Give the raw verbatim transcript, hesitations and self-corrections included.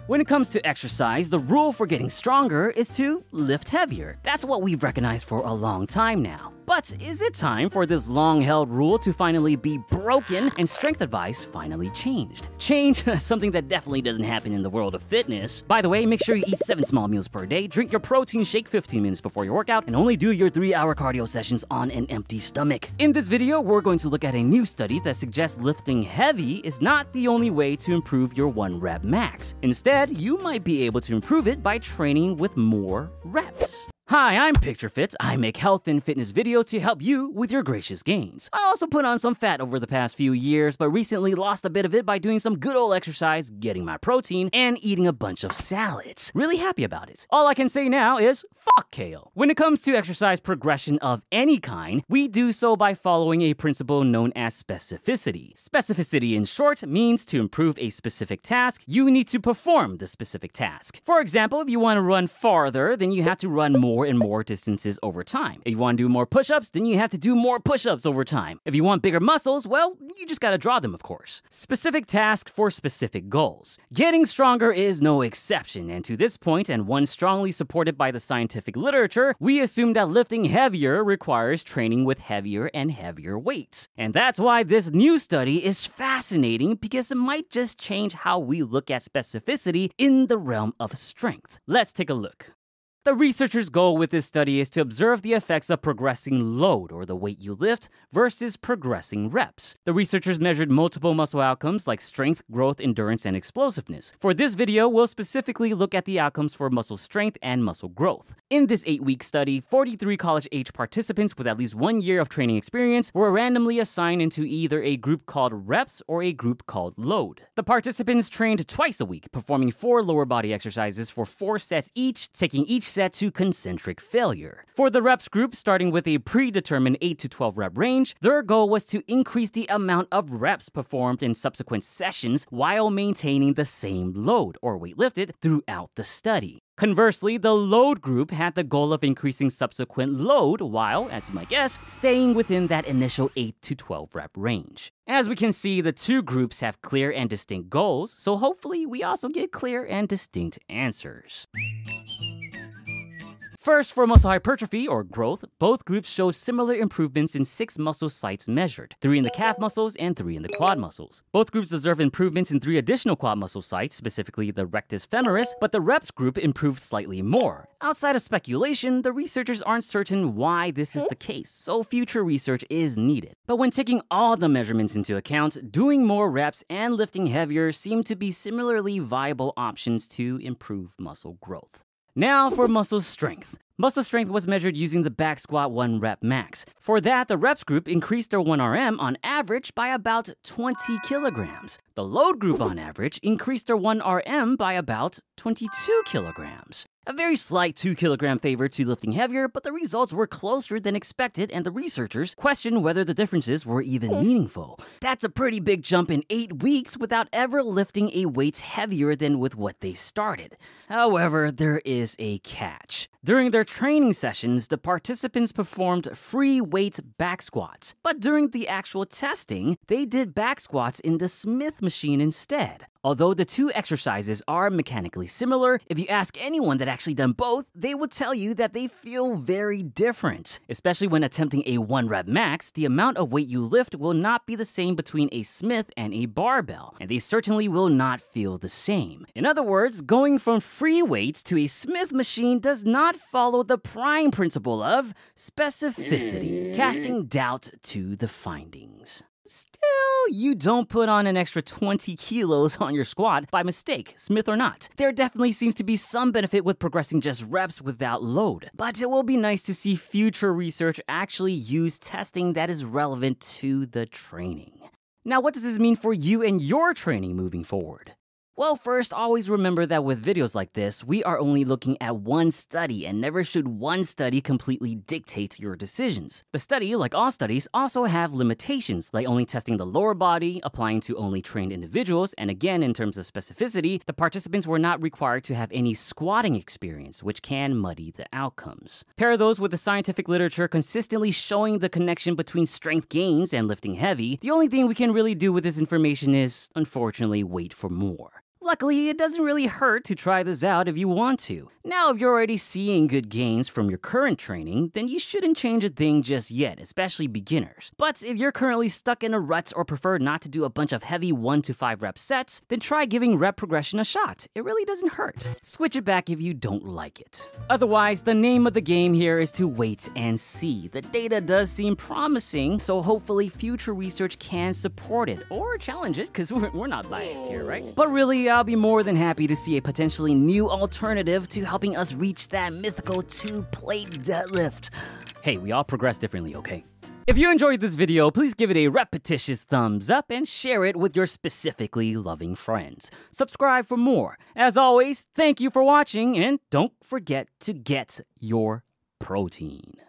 When it comes to exercise, the rule for getting stronger is to lift heavier. That's what we've recognized for a long time now. But is it time for this long-held rule to finally be broken and strength advice finally changed? Change? Something that definitely doesn't happen in the world of fitness. By the way, make sure you eat seven small meals per day, drink your protein shake fifteen minutes before your workout, and only do your three hour cardio sessions on an empty stomach. In this video, we're going to look at a new study that suggests lifting heavy is not the only way to improve your one rep max. Instead, you might be able to improve it by training with more reps. Hi, I'm Picturefit. I make health and fitness videos to help you with your gracious gains. I also put on some fat over the past few years, but recently lost a bit of it by doing some good old exercise, getting my protein, and eating a bunch of salads. Really happy about it. All I can say now is fuck kale. When it comes to exercise progression of any kind, we do so by following a principle known as specificity. Specificity, in short, means to improve a specific task, you need to perform the specific task. For example, if you want to run farther, then you have to run more and more distances over time. If you want to do more push-ups, then you have to do more push-ups over time. If you want bigger muscles, well, you just gotta draw them, of course. Specific task for specific goals. Getting stronger is no exception, and to this point, and one strongly supported by the scientific literature, we assume that lifting heavier requires training with heavier and heavier weights. And that's why this new study is fascinating, because it might just change how we look at specificity in the realm of strength. Let's take a look. The researchers' goal with this study is to observe the effects of progressing load, or the weight you lift, versus progressing reps. The researchers measured multiple muscle outcomes like strength, growth, endurance, and explosiveness. For this video, we'll specifically look at the outcomes for muscle strength and muscle growth. In this eight-week study, forty-three college-age participants with at least one year of training experience were randomly assigned into either a group called reps or a group called load. The participants trained twice a week, performing four lower body exercises for four sets each, taking each set to concentric failure. For the reps group, starting with a predetermined eight to twelve rep range, their goal was to increase the amount of reps performed in subsequent sessions while maintaining the same load, or weight lifted, throughout the study. Conversely, the load group had the goal of increasing subsequent load while, as you might guess, staying within that initial eight to twelve rep range. As we can see, the two groups have clear and distinct goals, so hopefully we also get clear and distinct answers. First, for muscle hypertrophy, or growth, both groups show similar improvements in six muscle sites measured, three in the calf muscles and three in the quad muscles. Both groups observed improvements in three additional quad muscle sites, specifically the rectus femoris, but the reps group improved slightly more. Outside of speculation, the researchers aren't certain why this is the case, so future research is needed. But when taking all the measurements into account, doing more reps and lifting heavier seem to be similarly viable options to improve muscle growth. Now for muscle strength. Muscle strength was measured using the back squat one rep max. For that, the reps group increased their one R M on average by about twenty kilograms. The load group on average increased their one R M by about twenty-two kilograms. A very slight two kilogram favor to lifting heavier, but the results were closer than expected, and the researchers questioned whether the differences were even meaningful. That's a pretty big jump in eight weeks without ever lifting a weight heavier than with what they started. However, there is a catch. During their training sessions, the participants performed free weight back squats, but during the actual testing, they did back squats in the Smith machine instead. Although the two exercises are mechanically similar, if you ask anyone that actually done both, they will tell you that they feel very different. Especially when attempting a one rep max, the amount of weight you lift will not be the same between a Smith and a barbell, and they certainly will not feel the same. In other words, going from free weights to a Smith machine does not follow the prime principle of specificity, casting doubt to the findings. Still, you don't put on an extra twenty kilos on your squat by mistake, Smith or not. There definitely seems to be some benefit with progressing just reps without load, but it will be nice to see future research actually use testing that is relevant to the training. Now, what does this mean for you and your training moving forward? Well, first, always remember that with videos like this, we are only looking at one study, and never should one study completely dictate your decisions. The study, like all studies, also have limitations, like only testing the lower body, applying to only trained individuals, and again, in terms of specificity, the participants were not required to have any squatting experience, which can muddy the outcomes. Pair those with the scientific literature consistently showing the connection between strength gains and lifting heavy, the only thing we can really do with this information is, unfortunately, wait for more. Luckily, it doesn't really hurt to try this out if you want to. Now, if you're already seeing good gains from your current training, then you shouldn't change a thing just yet, especially beginners. But if you're currently stuck in a rut or prefer not to do a bunch of heavy one to five rep sets, then try giving rep progression a shot. It really doesn't hurt. Switch it back if you don't like it. Otherwise, the name of the game here is to wait and see. The data does seem promising, so hopefully future research can support it or challenge it, because we're, we're not biased here, right? But really, I'll be more than happy to see a potentially new alternative to helping us reach that mythical two-plate deadlift. Hey, we all progress differently, okay? If you enjoyed this video, please give it a repetitious thumbs up and share it with your specifically loving friends. Subscribe for more. As always, thank you for watching, and don't forget to get your protein.